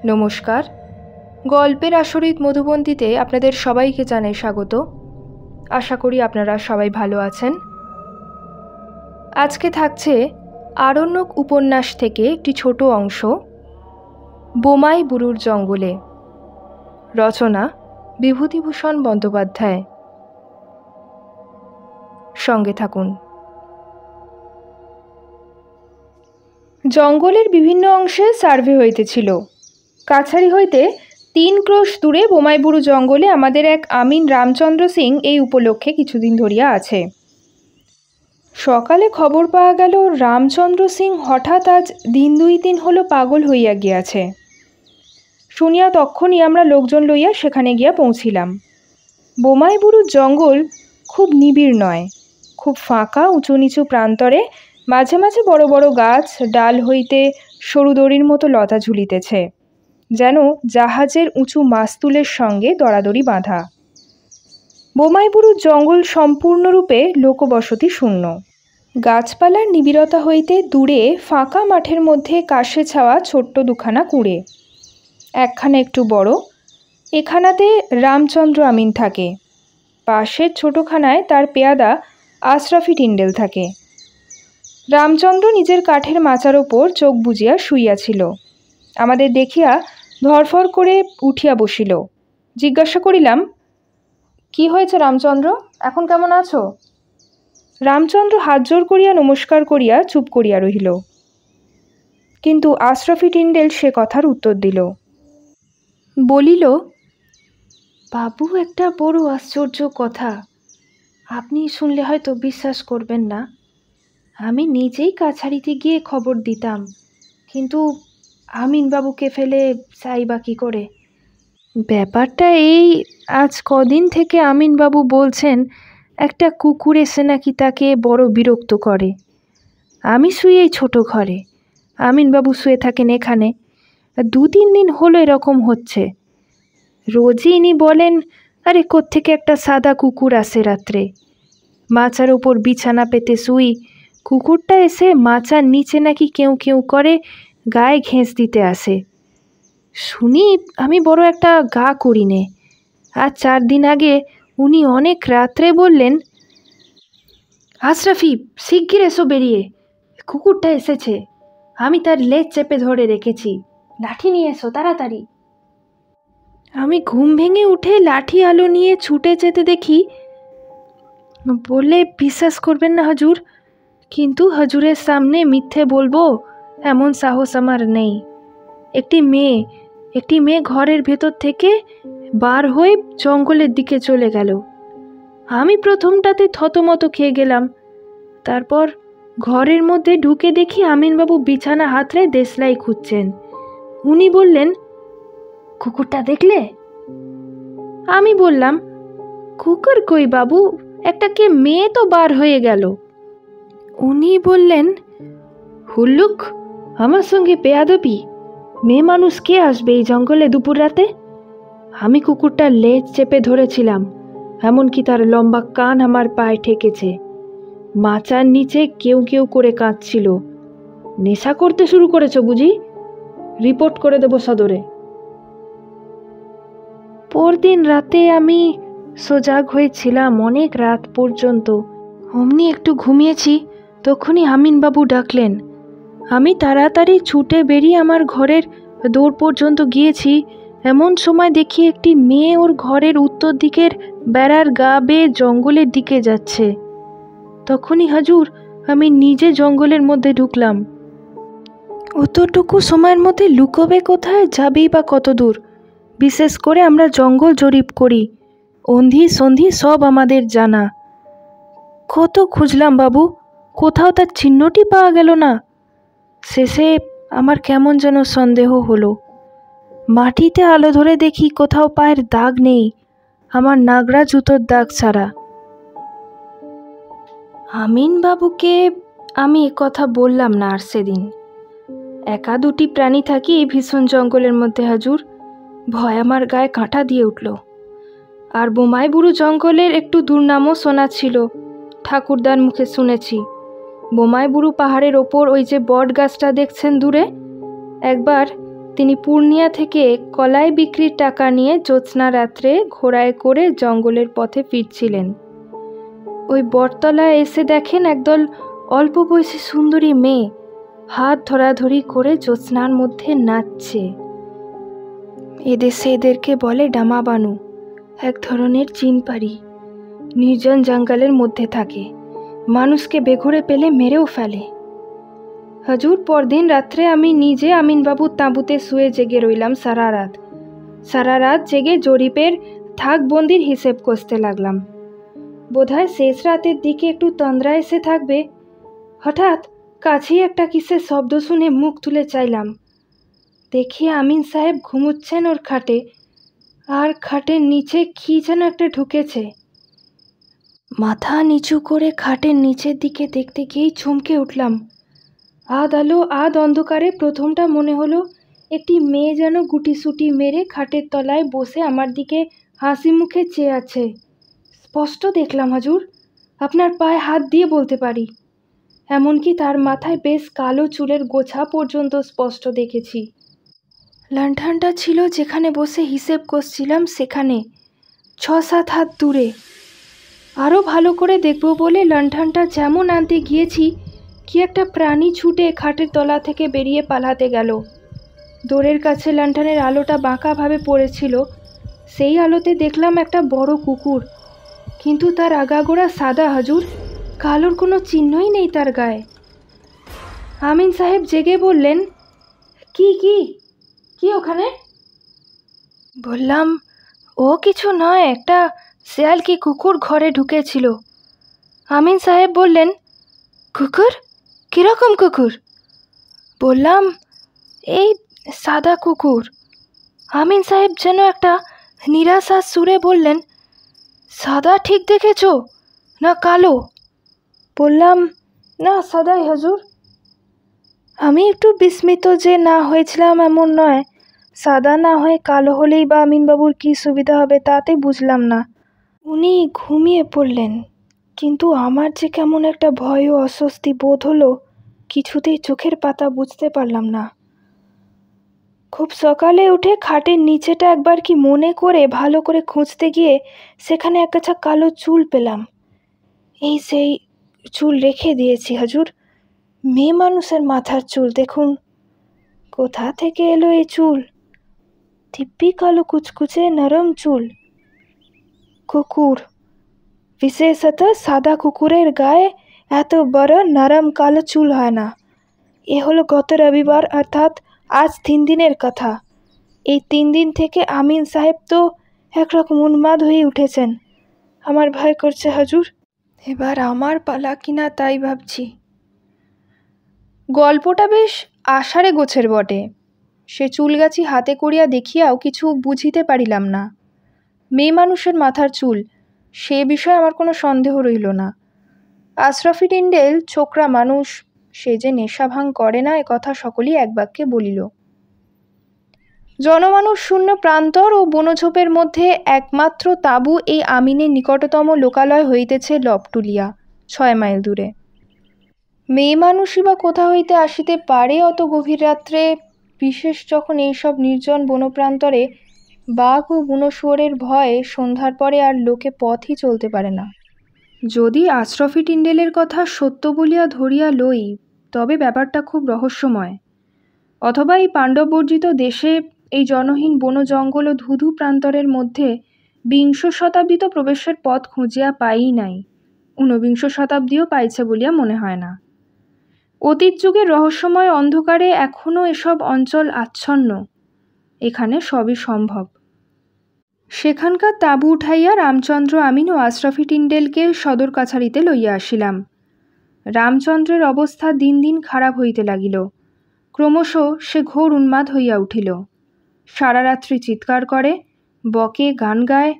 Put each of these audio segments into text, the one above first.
নমস্কার। গল্পের আসরিত মধুবন্তীতে আপনাদের সবাইকে জানাই স্বাগত। আশা করি আপনারা সবাই ভালো আছেন। আজকে থাকছে আরণ্যক উপন্যাস থেকে একটি ছোট অংশ, বোমাই বুরুর জঙ্গলে। রচনা বিভূতিভূষণ বন্দ্যোপাধ্যায়। সঙ্গে থাকুন। জঙ্গলের বিভিন্ন অংশে সার্ভে হইতেছিল। কাছারি হইতে 3 ক্রোশ দূরে বোমাইবুরু জঙ্গলে আমাদের এক আমিন রামচন্দ্র সিং এই উপলক্ষে কিছুদিন ধরিয়া আছে। সকালে খবর পাওয়া গেল রামচন্দ্র সিং হঠাৎ আজ 2-3 হলো পাগল হইয়া গিয়াছে। শুনিয়া তখনই আমরা লোকজন লইয়া সেখানে গিয়া পৌঁছিলাম। বোমাইবুরুর জঙ্গল খুব নিবিড় নয়, খুব ফাঁকা, উঁচু নিচু প্রান্তরে মাঝে মাঝে বড় বড় গাছ, ডাল হইতে সরু দড়ির মতো লতা ঝুলিতেছে, যেন জাহাজের উঁচু মাস্তুলের সঙ্গে দড়াদড়ি বাঁধা। বোমাইবুরুর জঙ্গল সম্পূর্ণরূপে লোকবসতি শূন্য। গাছপালার নিবিড়তা হইতে দূরে ফাঁকা মাঠের মধ্যে কাশে ছাওয়া ছোট্ট দুখানা কুঁড়ে, একখানা একটু বড়, এখানাতে রামচন্দ্র আমিন থাকে। পাশের ছোটোখানায় তার পেয়াদা আশরাফি টিন্ডেল থাকে। রামচন্দ্র নিজের কাঠের মাচার ওপর চোখ বুজিয়া শুইয়াছিল। আমাদের দেখিয়া ধরফর করে উঠিয়া বসিল। জিজ্ঞাসা করিলাম, কি হয়েছে রামচন্দ্র, এখন কেমন আছো? রামচন্দ্র হাত জোর করিয়া নমস্কার করিয়া চুপ করিয়া রহিল। কিন্তু আশরাফি টিন্ডেল সে কথার উত্তর দিল। বলিল, বাবু, একটা বড় আশ্চর্য কথা, আপনি শুনলে হয়তো বিশ্বাস করবেন না। আমি নিজেই কাছারিতে গিয়ে খবর দিতাম, কিন্তু আমিনবাবুকে ফেলে চাই বা কী করে? ব্যাপারটা এই, আজ কদিন থেকে আমিনবাবু বলছেন একটা কুকুর এসে নাকি তাকে বড় বিরক্ত করে। আমি শুই এই ছোটো ঘরে, আমিনবাবু শুয়ে থাকেন এখানে। 2-3 দিন হলো এরকম হচ্ছে। রোজই ইনি বলেন, আরে কোত্থেকে একটা সাদা কুকুর আসে রাত্রে, মাচার ওপর বিছানা পেতে শুই, কুকুরটা এসে মাচার নিচে নাকি কেউ কেউ করে গায়ে ঘেঁষ দিতে আসে। শুনি আমি বড় একটা গা করি নে। আর 4 দিন আগে উনি অনেক রাত্রে বললেন, আশরাফি, শিগগির এসো বেরিয়ে, কুকুরটা এসেছে, আমি তার লেজ চেপে ধরে রেখেছি, লাঠি নিয়ে এসো তাড়াতাড়ি। আমি ঘুম ভেঙে উঠে লাঠি আলো নিয়ে ছুটে যেতে দেখি, বললে বিশ্বাস করবেন না হুজুর, কিন্তু হুজুরের সামনে মিথ্যে বলবো এমন সাহস আমার নেই। একটি মেয়ে ঘরের ভেতর থেকে বার হয়ে জঙ্গলের দিকে চলে গেল। আমি প্রথমটাতে থতমত খেয়ে গেলাম। তারপর ঘরের মধ্যে ঢুকে দেখি আমিনবাবু বিছানা হাতড়ে দেশলাই খুঁজছেন। উনি বললেন, কুকুরটা দেখলে? আমি বললাম, কুকুর কই বাবু, একটা কে মেয়ে তো বার হয়ে গেল। উনি বললেন, হুল্লুক, আমার সঙ্গে বেয়াদবি, মেয়ে মানুষ কে আসবে এই জঙ্গলে দুপুর রাতে? আমি কুকুরটার লেজ চেপে ধরেছিলাম, এমনকি তার লম্বা কান আমার পায়ে ঠেকেছে। মাচার নিচে কেউ কেউ করে কাঁদছিল। নেশা করতে শুরু করেছ বুঝি? রিপোর্ট করে দেব সদরে। পরদিন রাতে আমি সজাগ হয়েছিলাম অনেক রাত পর্যন্ত। অমনি একটু ঘুমিয়েছি, তখনই আমিনবাবু ডাকলেন। আমি তাড়াতাড়ি ছুটে বেরিয়ে আমার ঘরের দৌড় পর্যন্ত গিয়েছি। এমন সময় দেখি একটি মেয়ে ওর ঘরের উত্তর দিকের বেড়ার গা বেয়ে জঙ্গলের দিকে যাচ্ছে। তখনই হুজুর আমি নিজে জঙ্গলের মধ্যে ঢুকলাম। অতটুকু সময়ের মধ্যে লুকোবে কোথায়, যাবেই বা কত দূর? বিশেষ করে আমরা জঙ্গল জরিপ করি, অন্ধি সন্ধি সব আমাদের জানা। কত খুঁজলাম বাবু, কোথাও তার চিহ্নটি পাওয়া গেল না। শেষে আমার কেমন যেন সন্দেহ হলো। মাটিতে আলো ধরে দেখি কোথাও পায়ের দাগ নেই, আমার নাগরা জুতোর দাগ ছাড়া। আমিনবাবুকে আমি কথা বললাম না আর সেদিন। 1-2টি প্রাণী থাকি এই ভীষণ জঙ্গলের মধ্যে হুজুর, ভয় আমার গায়ে কাঁটা দিয়ে উঠল। আর বোমাইবুরু জঙ্গলের একটু দুর্নামও শোনা ছিল, ঠাকুরদার মুখে শুনেছি। বোমাইবুরু পাহাড়ের ওপর ওই যে বট গাছটা দেখছেন দূরে, একবার তিনি পূর্ণিয়া থেকে কলাই বিক্রির টাকা নিয়ে জ্যোৎস্না রাত্রে ঘোড়ায় করে জঙ্গলের পথে ফিরছিলেন। ওই বটতলায় এসে দেখেন একদল অল্প বয়সী সুন্দরী মেয়ে হাত ধরাধরি করে জ্যোৎস্নার মধ্যে নাচছে। এদেশে এদেরকে বলে ডামাবানু, এক ধরনের চিনপাড়ি। নির্জন জঙ্গলের মধ্যে থাকে, মানুষকে বেঘরে পেলে মেরেও ফেলে। হজুর, পরদিন রাত্রে আমি নিজে আমিনবাবুর তাঁবুতে শুয়ে জেগে রইলাম সারা রাত জেগে জরিপের থাকবন্দির হিসেব কষতে লাগলাম। বোধহয় শেষ রাতের দিকে একটু তন্দ্রা এসে থাকবে। হঠাৎ কাছেই একটা কিসের শব্দ শুনে মুখ তুলে চাইলাম। দেখি আমিন সাহেব ঘুমুচ্ছেন ওর খাটে, আর খাটের নিচে কি যেন একটা ঢুকেছে। মাথা নিচু করে খাটের নিচের দিকে দেখতে গিয়েই চমকে উঠলাম। আধ আলো আধ অন্ধকারে প্রথমটা মনে হলো একটি মেয়ে যেন গুটিসুটি মেরে খাটের তলায় বসে আমার দিকে হাসি মুখে চেয়ে আছে। স্পষ্ট দেখলাম হুজুর, আপনার পায়ে হাত দিয়ে বলতে পারি। এমনকি তার মাথায় বেশ কালো চুলের গোছা পর্যন্ত স্পষ্ট দেখেছি। লণ্ঠনটা ছিল যেখানে বসে হিসেব কষছিলাম সেখানে 6-7 হাত দূরে। আরও ভালো করে দেখব বলে লণ্ঠনটা যেমন আনতে গিয়েছি, কি একটা প্রাণী ছুটে খাটের তলা থেকে বেরিয়ে পালাতে গেল। দোরের কাছে লণ্ঠনের আলোটা বাঁকাভাবে পড়েছিল, সেই আলোতে দেখলাম একটা বড় কুকুর, কিন্তু তার আগাগোড়া সাদা হুজুর, কালোর কোনো চিহ্নই নেই তার গায়ে। আমিন সাহেব জেগে বললেন, কি কি কি ওখানে? বললাম, ও কিছু নয়, একটা শেয়াল কি কুকুর ঘরে ঢুকেছিল। আমিন সাহেব বললেন, কুকুর? কীরকম কুকুর? বললাম, এই সাদা কুকুর। আমিন সাহেব যেন একটা নিরাশার সুরে বললেন, সাদা ঠিক দেখেছ না কালো? বললাম, না সাদাই হুজুর। আমি একটু বিস্মিত যে না হয়েছিলাম এমন নয়, সাদা না হয়ে কালো হলেই বা আমিনবাবুর কী সুবিধা হবে তাতে বুঝলাম না। উনি ঘুমিয়ে পড়লেন, কিন্তু আমার যে কেমন একটা ভয় ও অস্বস্তি বোধ হলো, কিছুতেই চোখের পাতা বুঝতে পারলাম না। খুব সকালে উঠে খাটের নিচেটা একবার কি মনে করে ভালো করে খুঁজতে গিয়ে সেখানে একগাছা কালো চুল পেলাম। এই সেই চুল রেখে দিয়েছি হুজুর, মেয়ে মানুষের মাথার চুল দেখুন। কোথা থেকে এলো এই চুল? দিব্যি কালো কুচকুচে নরম চুল। কুকুর, বিশেষত সাদা কুকুরের গায়ে এত বড় নরম কালো চুল হয় না। এ হলো গত রবিবার, অর্থাৎ আজ 3 দিনের কথা। এই 3 দিন থেকে আমিন সাহেব তো একরকম উন্মাদ হয়ে উঠেছেন। আমার ভয় করছে হুজুর, এবার আমার পালা কিনা তাই ভাবছি। গল্পটা বেশ আষাঢ়ে গোছের বটে। সে চুলগাছি হাতে করিয়া দেখিয়াও কিছু বুঝিতে পারিলাম না। মেয়ে মানুষের মাথার চুল, সে বিষয়ে আমার কোনো সন্দেহ রইল না। আশরাফি টিন্ডেল ছোকরা মানুষ, সে যে নেশা ভাঙ করে না এ কথা সকলেই এক বাক্যে বলিল। জনমানুষ শূন্য প্রান্তর ও বনঝোপের মধ্যে একমাত্র তাঁবু এই আমিনের নিকটতম লোকালয় হইতেছে লবটুলিয়া, 6 মাইল দূরে। মেয়ে মানুষই বা কোথা হইতে আসিতে পারে অত গভীর রাত্রে, বিশেষ যখন এইসব নির্জন বনপ্রান্তরে বাঘ ও বুনোশুয়োরের ভয়ে সন্ধ্যার পরে আর লোকে পথই চলতে পারে না। যদি আশরাফি টিন্ডেলের কথা সত্য বলিয়া ধরিয়া লই, তবে ব্যাপারটা খুব রহস্যময়। অথবা এই পাণ্ডববর্জিত দেশে এই জনহীন বন জঙ্গল ও ধুধু প্রান্তরের মধ্যে 20 শতাব্দী তো প্রবেশের পথ খুঁজিয়া পাই নাই, 19 শতাব্দীও পাইছে বলিয়া মনে হয় না। অতীত যুগের রহস্যময় অন্ধকারে এখনও এসব অঞ্চল আচ্ছন্ন। এখানে সবই সম্ভব। সেখানকার তাঁবু উঠাইয়া রামচন্দ্র, আমিন ও আশরাফি টিন্ডেলকে সদর কাছারিতে লইয়া আসিলাম। রামচন্দ্রের অবস্থা দিন দিন খারাপ হইতে লাগিল। ক্রমশ সে ঘোর উন্মাদ হইয়া উঠিল। সারা রাত্রি চিৎকার করে, বকে, গান গায়।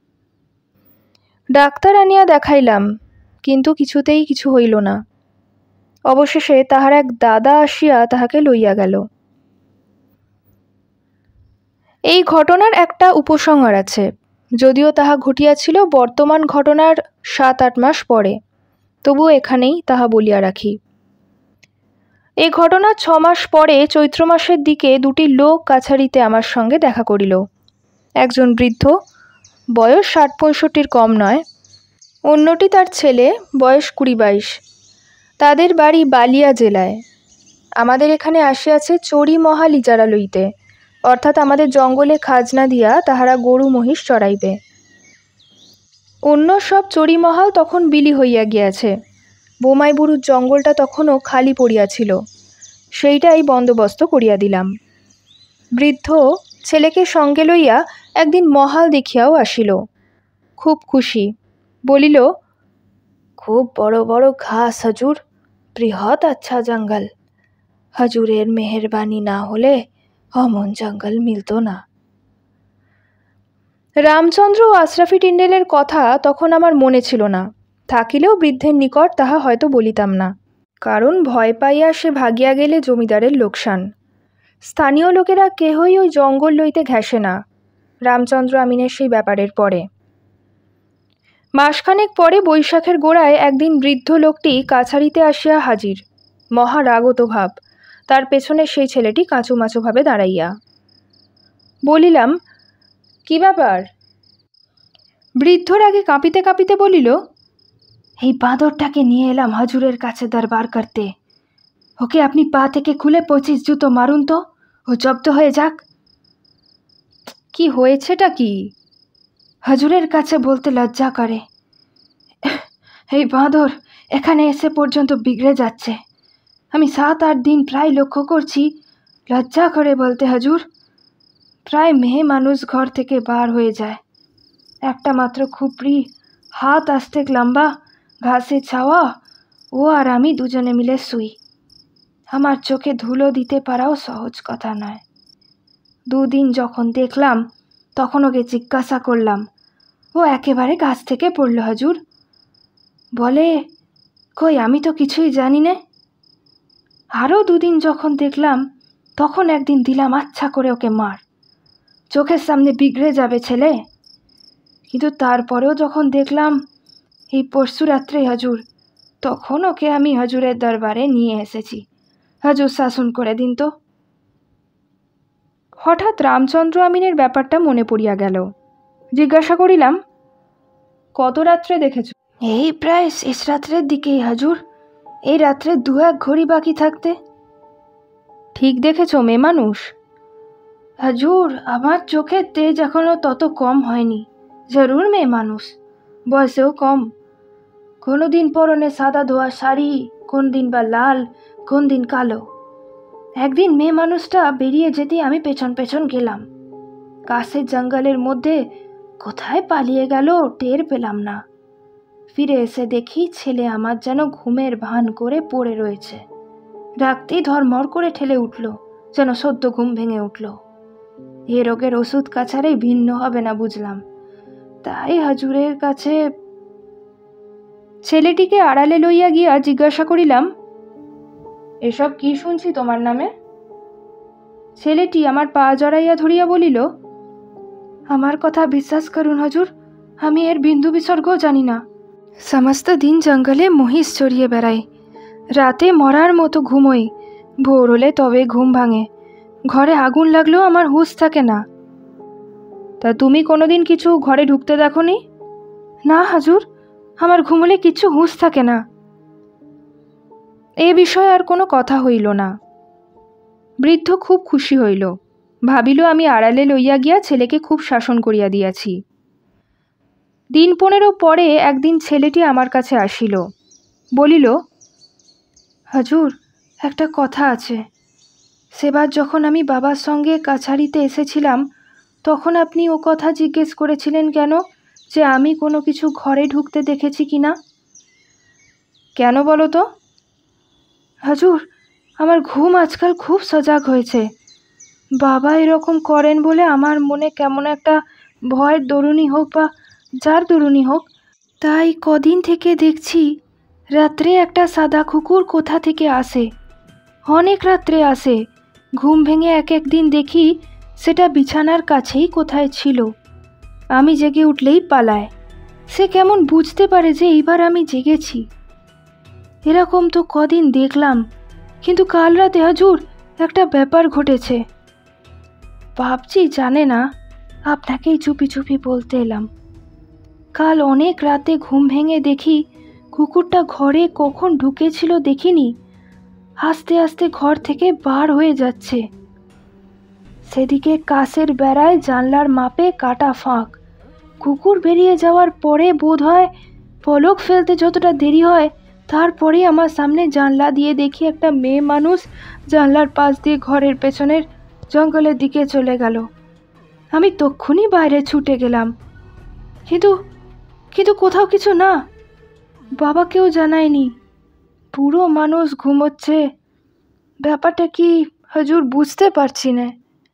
ডাক্তার আনিয়া দেখাইলাম, কিন্তু কিছুতেই কিছু হইল না। অবশেষে তাহার এক দাদা আসিয়া তাহাকে লইয়া গেল। এই ঘটনার একটা উপসংহার আছে, যদিও তাহা ঘটিয়াছিল বর্তমান ঘটনার 7-8 মাস পরে, তবু এখানেই তাহা বলিয়া রাখি। এ ঘটনার 6 মাস পরে চৈত্র মাসের দিকে দুটি লোক কাছারিতে আমার সঙ্গে দেখা করিল। একজন বৃদ্ধ, বয়স 60-65 কম নয়, অন্যটি তার ছেলে, বয়স 20-22। তাদের বাড়ি বালিয়া জেলায়। আমাদের এখানে আসিয়াছে চড়ি মহাল ইজারা লইতে, অর্থাৎ আমাদের জঙ্গলে খাজনা দিয়া তাহারা গরু মহিষ চড়াইবে। অন্য সব চড়ি মহাল তখন বিলি হইয়া গিয়াছে। বোমাই বুড়ুর জঙ্গলটা তখনও খালি পড়িয়াছিল, সেইটাই বন্দোবস্ত করিয়া দিলাম। বৃদ্ধ ছেলেকে সঙ্গে লইয়া একদিন মহাল দেখিয়াও আসিল। খুব খুশি, বলিল, খুব বড় বড় ঘাস হজুর, বৃহৎ আচ্ছা জঙ্গল। হজুরের মেহেরবানি না হলে অমন জঙ্গল মিলত না। রামচন্দ্র ও আশরাফি টিন্ডেলের কথা তখন আমার মনে ছিল না, থাকিলেও বৃদ্ধের নিকট তাহা হয়তো বলিতাম না, কারণ ভয় পাইয়া সে ভাগিয়া গেলে জমিদারের লোকসান। স্থানীয় লোকেরা কেহই ওই জঙ্গল লইতে ঘেঁষে না, রামচন্দ্র আমিনের সেই ব্যাপারের পরে। মাসখানেক পরে বৈশাখের গোড়ায় একদিন বৃদ্ধ লোকটি কাছারিতে আসিয়া হাজির, মহা রাগত ভাব, তার পেছনে সেই ছেলেটি কাঁচুমাচুভাবে দাঁড়াইয়া। বলিলাম, কি ব্যাপার? বৃদ্ধর আগে কাঁপিতে কাঁপিতে বলিল, এই বাঁদরটাকে নিয়ে এলাম হজুরের কাছে দরবার করতে। ওকে আপনি পা থেকে খুলে 25 জুতো মারুন তো, ও জব্দ হয়ে যাক। কি হয়েছেটা কি? হজুরের কাছে বলতে লজ্জা করে। এই বাঁদর এখানে এসে পর্যন্ত বিগড়ে যাচ্ছে। আমি 7-8 দিন প্রায় লক্ষ্য করছি, লজ্জা করে বলতে হজুর। প্রায় মেয়ে মানুষ ঘর থেকে বার হয়ে যায়। একটা মাত্র খুপড়ি, হাত আস্তেক লম্বা, ঘাসে ছাওয়া, ও আর আমি দুজনে মিলে শুই। আমার চোখে ধুলো দিতে পারাও সহজ কথা নয়। 2 দিন যখন দেখলাম তখন ওকে জিজ্ঞাসা করলাম, ও একেবারে গাছ থেকে পড়ল হজুর। বলে, কই আমি তো কিছুই জানি না। আরও 2 দিন যখন দেখলাম তখন একদিন দিলাম আচ্ছা করে ওকে মার, চোখের সামনে বিগড়ে যাবে ছেলে। কিন্তু তারপরেও যখন দেখলাম এই পরশু রাত্রে হজুর, তখন ওকে আমি হজুরের দরবারে নিয়ে এসেছি। হজুর শাসন করে দিন তো। হঠাৎ রামচন্দ্র আমিনের ব্যাপারটা মনে পড়িয়া গেল। জিজ্ঞাসা করিলাম, কত রাত্রে দেখেছ? এই প্রায় শেষ রাত্রের দিকেই হজুর, এই রাত্রে 2-1 ঘড়ি বাকি থাকতে। ঠিক দেখেছ মেয়ে মানুষ? হজুর, আমার চোখের তেজ এখনো তত কম হয়নি। জরুর মেয়ে মানুষ, বয়সেও কম। কোনো দিন পরনে সাদা ধোয়া শাড়ি, কোন দিন বা লাল, কোন দিন কালো। একদিন মেয়ে মানুষটা বেরিয়ে যেতে আমি পেছন পেছন গেলাম। কাছের জঙ্গলের মধ্যে কোথায় পালিয়ে গেল টের পেলাম না। ফিরে এসে দেখি ছেলে আমার যেন ঘুমের ভান করে পড়ে রয়েছে। রাগতেই ধরমর করে ঠেলে উঠল, যেন সদ্য ঘুম ভেঙে উঠল। এ রোগের ওষুধ কাছারেই ভিন্ন হবে না বুঝলাম, তাই হজুরের কাছে। ছেলেটিকে আড়ালে লইয়া গিয়া জিজ্ঞাসা করিলাম, এসব কি শুনছি তোমার নামে? ছেলেটি আমার পা জড়াইয়া ধরিয়া বলিল, আমার কথা বিশ্বাস করুন হজুর, আমি এর বিন্দু বিসর্গও জানি না। সমস্ত দিন জঙ্গলে মহিষ চড়িয়ে বেড়াই, রাতে মরার মতো ঘুমোই, ভোর হলে তবে ঘুম ভাঙে। ঘরে আগুন লাগলেও আমার হুঁশ থাকে না। তা তুমি কোনোদিন কিছু ঘরে ঢুকতে দেখোনি? না হাজুর, আমার ঘুমলে কিছু হুঁশ থাকে না। এ বিষয়ে আর কোনো কথা হইল না। বৃদ্ধ খুব খুশি হইল, ভাবিল আমি আড়ালে লইয়া গিয়া ছেলেকে খুব শাসন করিয়া দিয়াছি। দিন 15 পরে একদিন ছেলেটি আমার কাছে আসিল, বলিল, হাজুর, একটা কথা আছে। সেবার যখন আমি বাবার সঙ্গে কাছারিতে এসেছিলাম তখন আপনি ও কথা জিজ্ঞেস করেছিলেন কেন, যে আমি কোনো কিছু ঘরে ঢুকতে দেখেছি কি না? কেন বলো তো? হাজুর, আমার ঘুম আজকাল খুব সজাগ হয়েছে। বাবা এরকম করেন বলে আমার মনে কেমন একটা ভয়ের দরুনি হোক বা যার দরুনি হোক, তাই কদিন থেকে দেখছি রাত্রে একটা সাদা কুকুর কোথা থেকে আসে, অনেক রাত্রে আসে। ঘুম ভেঙে এক একদিন দেখি সেটা বিছানার কাছেই কোথায় ছিল। আমি জেগে উঠলেই পালায়। সে কেমন বুঝতে পারে যে এইবার আমি জেগেছি। এরকম তো কদিন দেখলাম, কিন্তু কাল রাতে হুজুর একটা ব্যাপার ঘটেছে। ভাবছি জানে না, আপনাকেই চুপি চুপি বলতে এলাম। কাল অনেক রাতে ঘুম ভেঙে দেখি কুকুরটা ঘরে কখন ঢুকেছিল দেখিনি, আস্তে আস্তে ঘর থেকে বার হয়ে যাচ্ছে। সেদিকে কাছের বেড়ায় জানলার মাপে কাটা ফাঁক। কুকুর বেরিয়ে যাওয়ার পরে বোধ হয় পলক ফেলতে যতটা দেরি হয়, তারপরে আমার সামনে জানলা দিয়ে দেখি একটা মেয়ে মানুষ জানলার পাশ দিয়ে ঘরের পেছনের জঙ্গলের দিকে চলে গেল। আমি তক্ষুনি বাইরে ছুটে গেলাম, কিন্তু কিন্তু কোথাও কিছু না। বাবাকেও জানায়নি। পুরো মানুষ ঘুমোচ্ছে। ব্যাপারটা কি হুজুর বুঝতে পারছি না।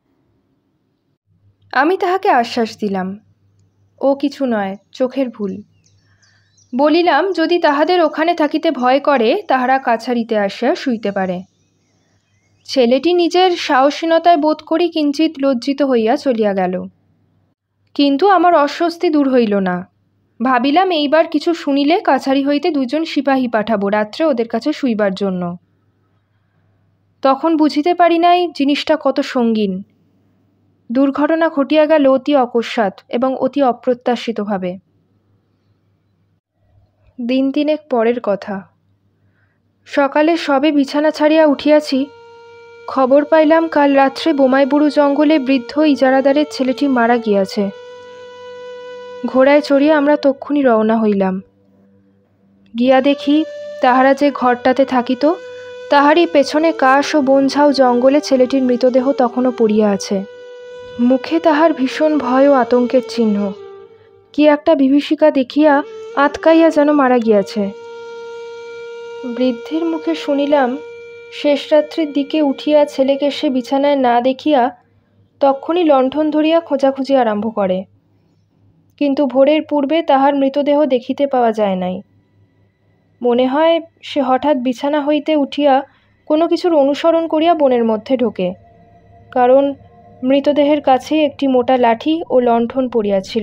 আমি তাহাকে আশ্বাস দিলাম, ও কিছু নয়, চোখের ভুল। বলিলাম, যদি তাহাদের ওখানে থাকিতে ভয় করে তাহারা কাছারিতে আসিয়া শুইতে পারে। ছেলেটি নিজের সাহসীনতায় বোধ করি কিঞ্চিত লজ্জিত হইয়া চলিয়া গেল। কিন্তু আমার অস্বস্তি দূর হইল না। ভাবিলাম এইবার কিছু শুনিলে কাছারি হইতে 2 জন সিপাহী পাঠাবো রাত্রে ওদের কাছে শুইবার জন্য। তখন বুঝিতে পারি নাই জিনিসটা কত সঙ্গীন। দুর্ঘটনা ঘটিয়া গেল অতি অকস্মাৎ এবং অতি অপ্রত্যাশিতভাবে। দিন 3 পরের কথা। সকালে সবে বিছানা ছাড়িয়া উঠিয়াছি, খবর পাইলাম কাল রাত্রে বোমাইবুড়ু জঙ্গলে বৃদ্ধ ইজারাদারের ছেলেটি মারা গিয়াছে। ঘোড়ায় চড়িয়া আমরা তক্ষুনি রওনা হইলাম। গিয়া দেখি তাহারা যে ঘরটাতে থাকিত তাহারই পেছনে কাশ ও বনঝাউ জঙ্গলে ছেলেটির মৃতদেহ তখনও পড়িয়া আছে। মুখে তাহার ভীষণ ভয় ও আতঙ্কের চিহ্ন। কি একটা বিভীষিকা দেখিয়া আতকাইয়া যেন মারা গিয়াছে। বৃদ্ধের মুখে শুনিলাম, শেষ রাত্রির দিকে উঠিয়া ছেলেকে সে বিছানায় না দেখিয়া তক্ষুনি লণ্ঠন ধরিয়া খোঁজাখুঁজি আরম্ভ করে, কিন্তু ভোরের পূর্বে তাহার মৃতদেহ দেখিতে পাওয়া যায় নাই। মনে হয় সে হঠাৎ বিছানা হইতে উঠিয়া কোনো কিছুর অনুসরণ করিয়া বনের মধ্যে ঢোকে, কারণ মৃতদেহের কাছে একটি মোটা লাঠি ও লণ্ঠন পড়িয়াছিল।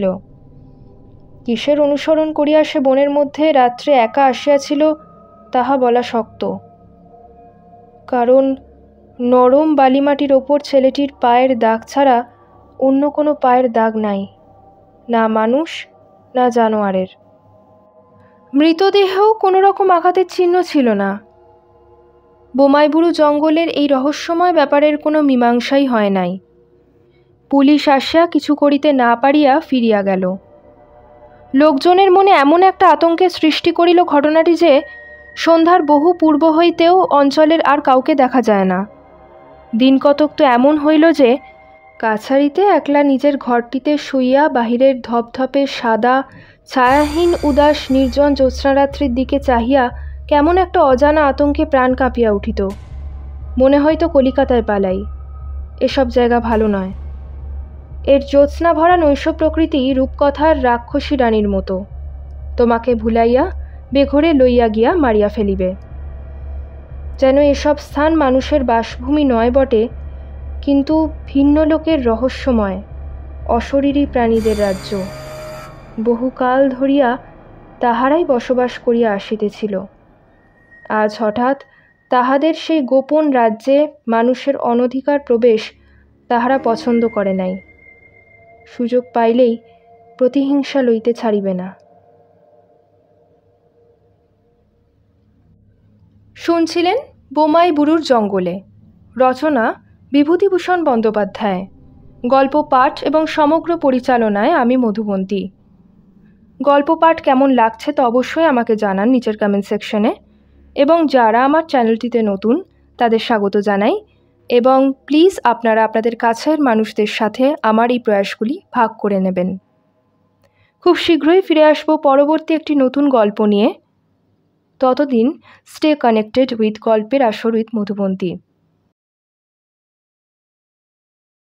কিসের অনুসরণ করিয়া সে বনের মধ্যে রাত্রে একা আসিয়াছিল তাহা বলা শক্ত, কারণ নরম বালিমাটির ওপর ছেলেটির পায়ের দাগ ছাড়া অন্য কোনো পায়ের দাগ নাই, না মানুষ না জানোয়ারের। মৃতদেহেও কোনো রকম আঘাতের চিহ্ন ছিল না। বোমাইবুড়ু জঙ্গলের এই রহস্যময় ব্যাপারের কোনো মীমাংসাই হয় নাই। পুলিশ আসিয়া কিছু করিতে না পারিয়া ফিরিয়া গেল। লোকজনের মনে এমন একটা আতঙ্কের সৃষ্টি করিল ঘটনাটি যে সন্ধ্যার বহু পূর্ব হইতেও অঞ্চলের আর কাউকে দেখা যায় না। দিন কতক তো এমন হইল যে কাছারিতে একলা নিজের ঘরটিতে শুইয়া বাহিরের ধপধপে সাদা ছায়াহীন উদাস নির্জন জ্যোৎস্নারাত্রির দিকে চাহিয়া কেমন একটা অজানা আতঙ্কে প্রাণ কাঁপিয়া উঠিত। মনে হয়তো কলিকাতায় পালাই, এসব জায়গা ভালো নয়। এর জ্যোৎস্না ভরা নৈশ প্রকৃতি রূপকথার রাক্ষসী রানীর মতো, তোমাকে ভুলাইয়া বেঘরে লইয়া গিয়া মারিয়া ফেলিবে। যেন এসব স্থান মানুষের বাসভূমি নয় বটে, কিন্তু ভিন্ন লোকের রহস্যময় অশরীরী প্রাণীদের রাজ্য। বহুকাল ধরিয়া তাহারাই বসবাস করিয়া আসিতেছিল। আজ হঠাৎ তাহাদের সেই গোপন রাজ্যে মানুষের অনধিকার প্রবেশ তাহারা পছন্দ করে নাই। সুযোগ পাইলেই প্রতিহিংসা লইতে ছাড়িবে না। শুনছিলেন বোমাইবুড়ুর জঙ্গলে, রচনা বিভূতিভূষণ বন্দ্যোপাধ্যায়, গল্প পাঠ এবং সমগ্র পরিচালনায় আমি মধুবন্তী। গল্প পাঠ কেমন লাগছে তা অবশ্যই আমাকে জানান নিচের কমেন্ট সেকশনে, এবং যারা আমার চ্যানেলটিতে নতুন তাদের স্বাগত জানাই, এবং প্লিজ আপনারা আপনাদের কাছের মানুষদের সাথে আমার এই প্রয়াসগুলি ভাগ করে নেবেন। খুব শীঘ্রই ফিরে আসবো পরবর্তী একটি নতুন গল্প নিয়ে। ততদিন স্টে কানেক্টেড উইথ গল্পের আসর উইথ মধুবন্তী।